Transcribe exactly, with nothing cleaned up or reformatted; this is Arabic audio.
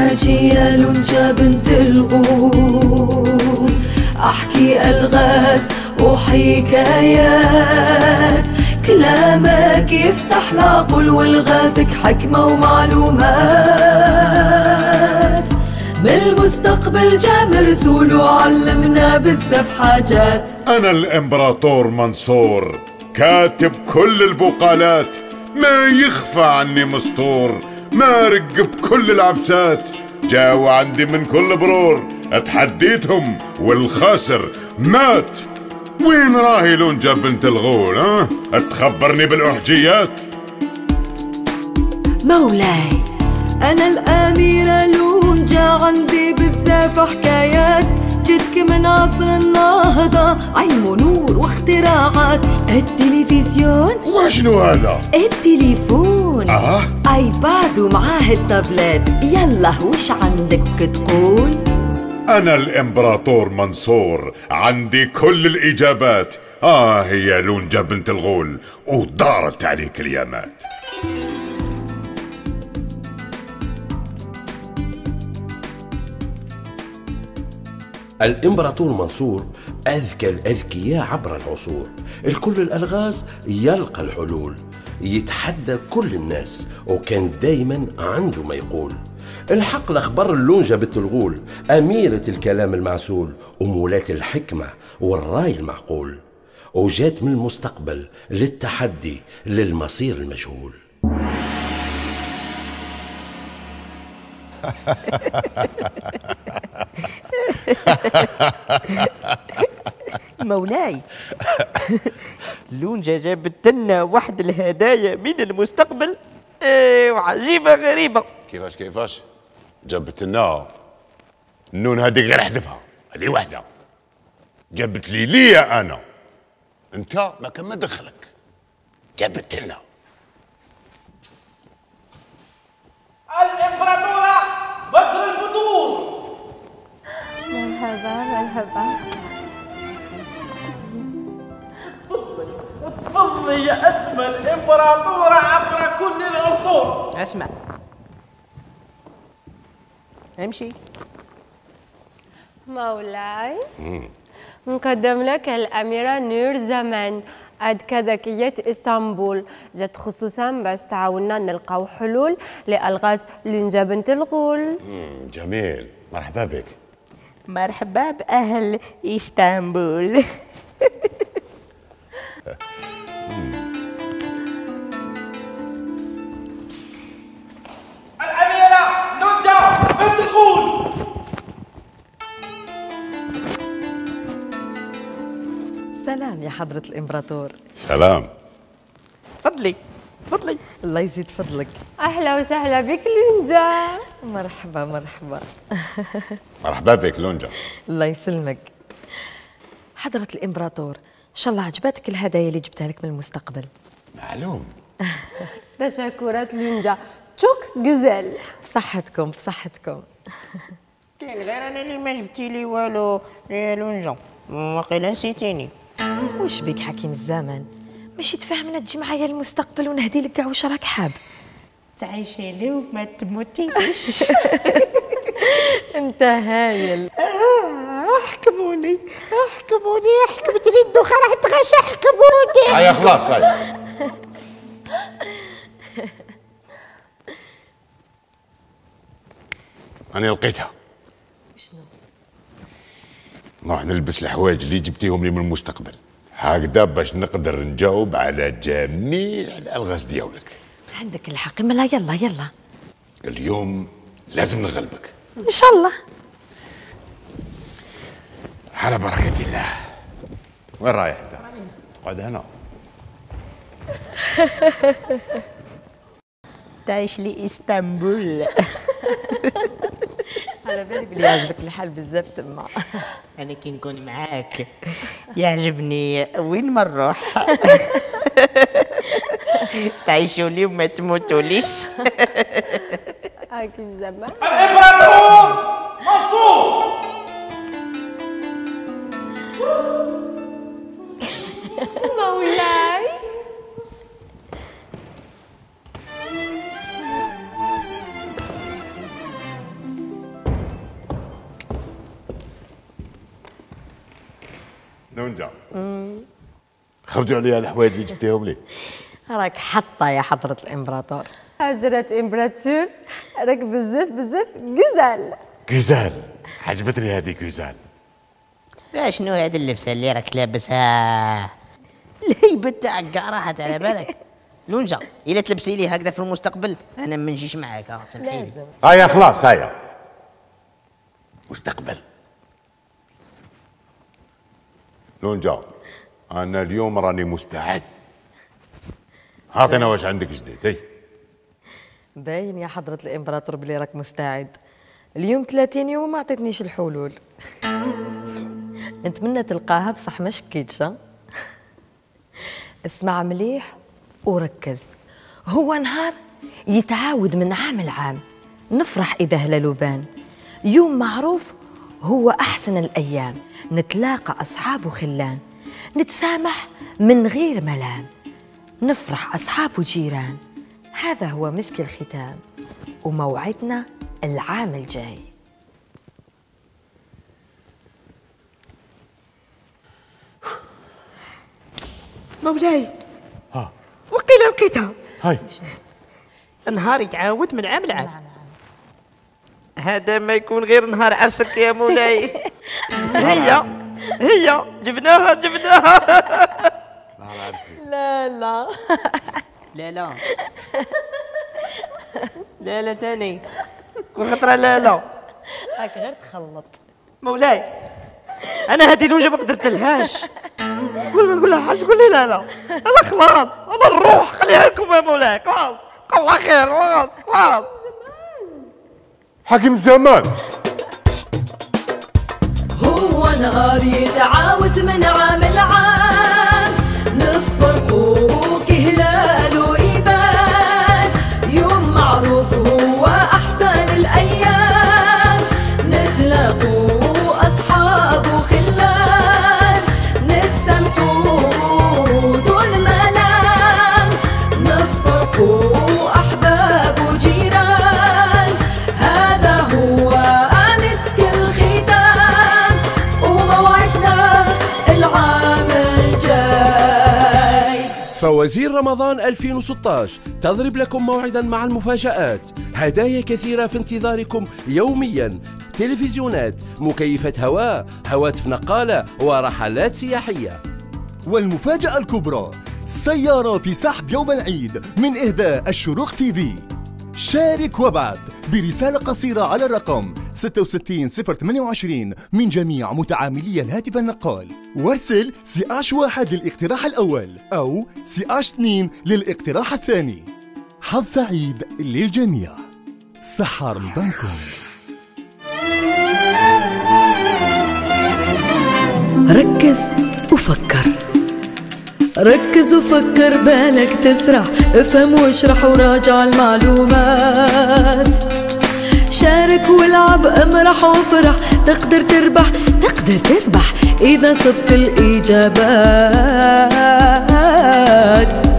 اجي يا لونجا بنت الغول، احكي الغاز وحكايات، كلامك يفتح لعقل والغازك حكمة ومعلومات. من المستقبل جا مرسول وعلمنا بزاف حاجات. أنا الإمبراطور منصور، كاتب كل البقالات، ما يخفى عني مسطور، ما رق بكل العفسات. جاوا عندي من كل برور، اتحديتهم والخاسر مات. وين راهي لونجا بنت الغول؟ ها تخبرني بالأحجيات. مولاي أنا الأميرة لونجا، عندي بزاف حكايات، جيتك من عصر النهضة، علم ونور واختراعات. التلفزيون وشنو هذا؟ التليفون اه ايباد ومعاه التابلت. يلا وش عندك تقول؟ أنا الإمبراطور منصور، عندي كل الإجابات. آه يا لونجا بنت الغول، ودارت عليك اليامات. الإمبراطور منصور أذكى الأذكياء عبر العصور، الكل الألغاز يلقى الحلول، يتحدى كل الناس وكان دايما عنده ما يقول. الحق الأخبار اللونجة بنت الغول، أميرة الكلام المعسول ومولاة الحكمة والرأي المعقول، وجات من المستقبل للتحدي للمصير المجهول. مولاي لونجا جابت لنا واحد الهدايا من المستقبل ايه وعجيبة غريبة. كيفاش كيفاش؟ جابت لنا النون هذيك غير احذفها، هذه وحده. جابت لي ليا انا، انت ما كان ما دخلك. جابت لنا الامبراطورة بدر البدور. مرحبا مرحبا. تفضلي تفضلي يا اجمل امبراطورة عبر كل العصور. اسمع امشي. مولاي نقدم لك الأميرة نور زمان، أذكى ذكيات اسطنبول، جات خصوصا باش تعاوننا نلقاو حلول لألغاز لونجا بنت الغول. جميل، مرحبا بك. مرحبا بأهل اسطنبول. الأميرة لونجا بنت الغول. سلام يا حضرة الإمبراطور. سلام. تفضلي تفضلي. الله يزيد فضلك. أهلا وسهلا بك لونجا. مرحبا مرحبا. مرحبا بك لونجا. الله يسلمك. حضرة الإمبراطور، إن شاء الله عجبتك الهدايا اللي جبتها لك من المستقبل. معلوم. تشكرات لونجا، تشوك جزال. بصحتكم بصحتكم. كاين غير انا اللي ما جبتي لي والو يا لونجا، واقيلا نسيتيني. وش بيك حكيم الزمان؟ ماشي تفهمنا تجي معايا للمستقبل ونهدي لك كاع واش راك حاب. تعيشي لي وما تموتيش. انت هايل. احكموني احكموني، حكمت لي الدوخه راح تغش، احكموني. هيا خلاص هاي. أنا لقيتها. شنو؟ نروح نلبس الحوايج اللي جبتيهم لي من المستقبل، هكذا باش نقدر نجاوب على جميع الألغاز ديالك. عندك الحق، ملا يلا يلا. اليوم لازم نغلبك. إن شاء الله. على بركة الله. وين رايح انت؟ اقعد هنا. تعيش لي اسطنبول. على بالي بلي يعجبك الحال بزاف تما. انا كي نكون معاك يعجبني وين ما نروح. تعيشوا لي وما تموتوليش. حكيم زمان. الامبراطور منصور. مولاي نونجا خرجوا عليها الحوايج اللي جبتيهم لي. راك حطه يا حضرة الامبراطور. حضرة امبراطور راك بزاف بزاف غزال. غزال عجبتني هذه غزال. شنو هذه اللبسه اللي راك لابسها؟ الهيبه تاعك كاع راحت على بالك. لونجا الا تلبسي لي هكذا في المستقبل انا ما نجيش معاك. لازم. هيا خلاص هيا مستقبل. لونجا انا اليوم راني مستعد. عاطينا واش عندك جديد. هي باين يا حضرة الامبراطور بلي راك مستعد. اليوم ثلاثين يوم ما عطيتنيش الحلول. نتمنى تلقاها بصح ما شكيتش. اسمع مليح وركز. هو نهار يتعاود من عام لعام، نفرح إذا هلالو بان. يوم معروف هو أحسن الأيام، نتلاقى أصحاب وخلان، نتسامح من غير ملام، نفرح أصحاب وجيران. هذا هو مسك الختام وموعدنا العام الجاي. مولاي ها وقيل الكتاب هاي نهار يتعاود من عام لعام. هذا ما يكون غير نهار عرسك يا مولاي. هي هي جبناها جبناها. نهار عرسي. لا لا لا لا لا لا تاني كل خطرة لا لا. راك غير تخلط. مولاي انا هذه لونجا ما قدرت لهاش. قول ما نقول لها تقول لي لا لا. انا خلاص انا نروح خليها لكم يا مولاي. خلاص الله خير خلاص خلاص. حكم زمان. هو نهار يتعاود من عام لعام، نفرحوا كهلال ويبان. يوم معروف هو أحسن الأيام، نتلاقوا أصحاب وخلان، نتسامحوا دون منام، نفرحوا أحباب وجيران. هذا هو مسك الختام وموعدنا العام الجاي. فوازير رمضان ألفين وستة عشر تضرب لكم موعدا مع المفاجآت، هدايا كثيرة في انتظاركم يوميا، تلفزيونات، مكيفات هواء، هواتف نقالة ورحلات سياحية. والمفاجأة الكبرى سيارة في سحب يوم العيد من إهداء الشروق تي في. شارك وابعث برسالة قصيرة على الرقم ستة وستين صفر ثمانية وعشرين من جميع متعاملي الهاتف النقال، وارسل سي اش واحد للاقتراح الأول أو سي اش اثنين للاقتراح الثاني. حظ سعيد للجميع. صحة رمضانكم. ركز وفكر، ركز وفكر بالك تفرح، افهم واشرح وراجع المعلومات. شارك والعب امرح وفرح، تقدر تربح تقدر تربح إذا صبت الإجابات.